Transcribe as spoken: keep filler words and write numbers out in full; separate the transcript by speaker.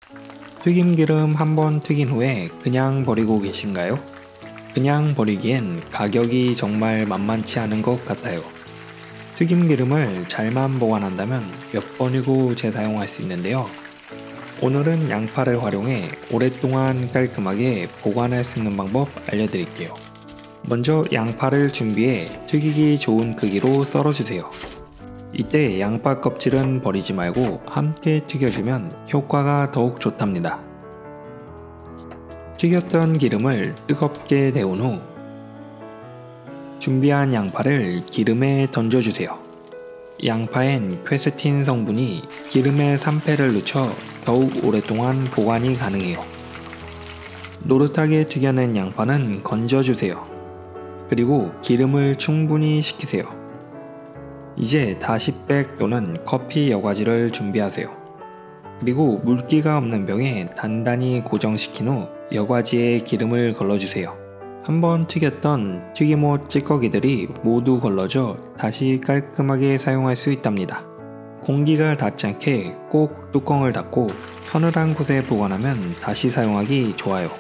Speaker 1: 튀김기름 한번 튀긴 후에 그냥 버리고 계신가요? 그냥 버리기엔 가격이 정말 만만치 않은 것 같아요. 튀김기름을 잘만 보관한다면 몇 번이고 재사용할 수 있는데요. 오늘은 양파를 활용해 오랫동안 깔끔하게 보관할 수 있는 방법 알려드릴게요. 먼저 양파를 준비해 튀기기 좋은 크기로 썰어주세요. 이때 양파 껍질은 버리지 말고 함께 튀겨주면 효과가 더욱 좋답니다. 튀겼던 기름을 뜨겁게 데운 후 준비한 양파를 기름에 던져주세요. 양파엔 퀘세틴 성분이 기름에 산패를 늦춰 더욱 오랫동안 보관이 가능해요. 노릇하게 튀겨낸 양파는 건져주세요. 그리고 기름을 충분히 식히세요. 이제 다시팩 또는 커피 여과지를 준비하세요. 그리고 물기가 없는 병에 단단히 고정시킨 후 여과지에 기름을 걸러주세요. 한번 튀겼던 튀김옷 찌꺼기들이 모두 걸러져 다시 깔끔하게 사용할 수 있답니다. 공기가 닿지 않게 꼭 뚜껑을 닫고 서늘한 곳에 보관하면 다시 사용하기 좋아요.